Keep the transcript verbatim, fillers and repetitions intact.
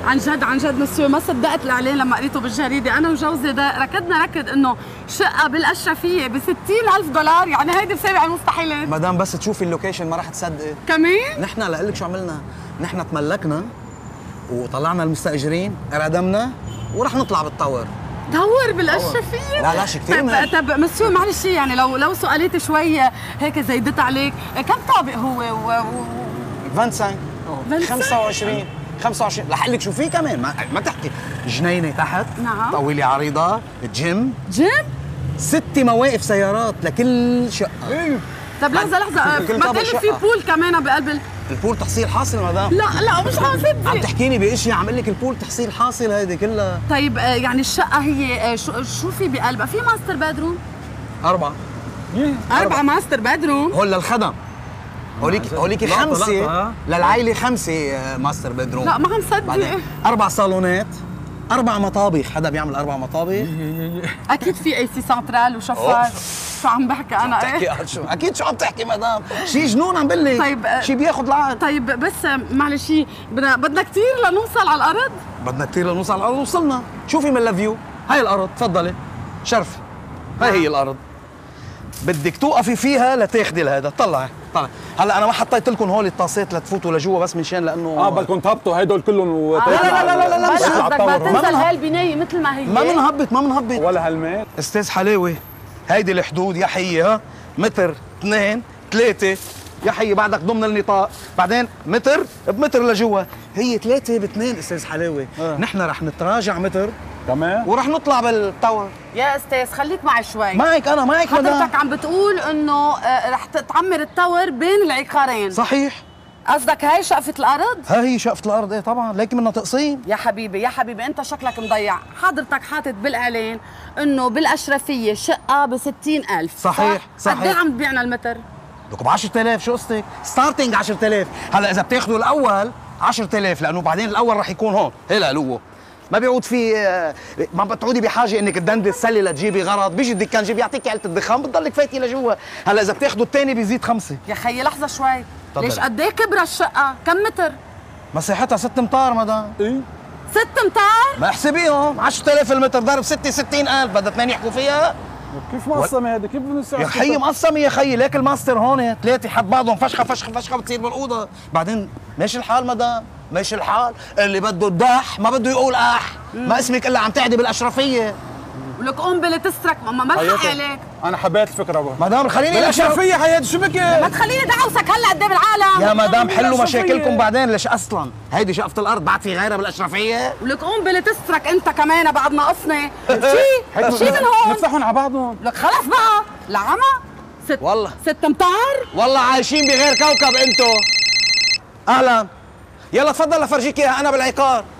عن جد عن جد مسيو ما صدقت الاعلان لما قريته بالجريده. انا وجوزي ده ركضنا ركض انه شقه بالاشرفيه ب ستين ألف دولار، يعني هيدي بسابع المستحيلات. مدام بس تشوفي اللوكيشن ما رح تصدقي كمان. نحن لقلك شو عملنا؟ نحن تملكنا وطلعنا المستاجرين ردمنا ورح نطلع بالطور. دور بالاشرفيه؟ لا لا شي كثير منيح. طب طب مسيو معلش يعني لو لو سؤاليت شوي هيك زيدت عليك، كم طابق هو و... و... خمسة وعشرين خمسة وعشرين خمسة وعشرين رح لك شو في كمان، ما, ما تحكي. جنينه تحت. نعم. طويله عريضه، جيم جيم ست مواقف سيارات لكل شقه. ايه طب لحظه لحظه ما تقول في بول كمان بقلب البول تحصيل حاصل مدام. لا لا مش عم صدق. عم تحكيني باشياء عم لك البول تحصيل حاصل هيدي كلها. طيب يعني الشقه هي شو شو في بقلبها؟ في ماستر بدروم؟ أربعة. أربعة ماستر بدروم؟ هول للخدم. هوليك هوليك خمسة للعائلة، خمسة ماستر بدروم. لا ما عم صدق. أربع صالونات، أربع مطابخ، حدا بيعمل أربع مطابخ؟ أكيد في اي سي سنترال وشفار. شو عم بحكي أنا ايه؟ شو أكيد شو عم تحكي مدام؟ شي جنون عم بقول لك. طيب شي بياخذ العقل. طيب بس معلش بدنا بدنا كثير لنوصل على الأرض؟ بدنا كثير لنوصل على الأرض. وصلنا. شوفي من الفيو، هاي الأرض، تفضلي. شرف. هاي هي الأرض. بدك توقفي فيها لتاخذي لهذا، طلعي طلعي. هلا انا ما حطيت لكم هول الطاسات لتفوتوا لجوا بس منشان لانه اه بدكم تهبطوا هدول كلهم و... آه لا لا لا لا لا لا قصدك بدها تنزل هاي البنايه مثل ما هي. ما بنهبط ما بنهبط ولا هالميت. استاذ حلاوي هيدي الحدود يا حيي، ها متر اثنين ثلاثة يا حيي، بعدك ضمن النطاق، بعدين متر بمتر لجوا، هي ثلاثة باثنين استاذ حلاوي. آه. نحن رح نتراجع متر كمان ورح نطلع بالتاور. يا استاذ خليك معي شوي. معك انا معك مدام. حضرتك عم بتقول انه رح تعمر التاور بين العقارين. صحيح. قصدك هاي شقفة الأرض؟ ها هي شقفة الأرض، ايه طبعا، ليك بدنا تقسيم. يا حبيبي يا حبيبي أنت شكلك مضيع، حضرتك حاطط بالإعلان إنه بالأشرفية شقة ب ستين ألف. صحيح صحيح. قد إيه عم تبيعنا المتر؟ لكم ب عشرة آلاف، شو قصتك؟ ستارتنج عشرة آلاف، هلا إذا بتاخذوا الأول عشرة آلاف لأنه بعدين الأول رح يكون هون، هلا لو ما بيعود في، ما بتعودي بحاجه انك تدندي السله لتجيبي غرض، بيجي الدكان جيب يعطيك علبه الدخان بتضلك فايتي لجوا. هلا اذا بتاخذوا الثاني بيزيد خمسه. يا خيي لحظه شوي، طبعا. ليش قد ايه كبرى الشقه؟ كم متر؟ مساحتها ست امتار مدام. ايه ست امتار؟ ما احسبيهم عشرة آلاف المتر ضرب ستة ستين ألف، بدها اثنين يحكوا فيها؟ كيف مقسمه هذه؟ كيف بنسعر؟ يا خيي مقسمه يا خيي، ليك الماستر هون ثلاثه حد بعضهم فشخه فشخه فشخه بتصير بالاوضه، بعدين ماشي الحال مدام، ماشي الحال، اللي بده الدح ما بده يقول اح، ما اسمك الا عم تعدي بالاشرفيه. ولك قنبله تسرق، ما ما الحق عليك. انا حبيت الفكره بقى مدام خليني بالاشرفيه حياتي شو بك؟ ما تخليني دعوسك هلا قد ايه بالعالم. يا مدام حلوا مشاكلكم بعدين، ليش اصلا هيدي شقفه الارض بعد في غيرها بالاشرفيه؟ ولك قنبله تسرق انت كمان بعد ناقصني شي شي من هون نفتحهم على بعضهم. لك خلص بقى العمى. ست والله ست امتار؟ والله عايشين بغير كوكب انتو. اهلا، يلا تفضل لفرجيك اياها انا بالعقار.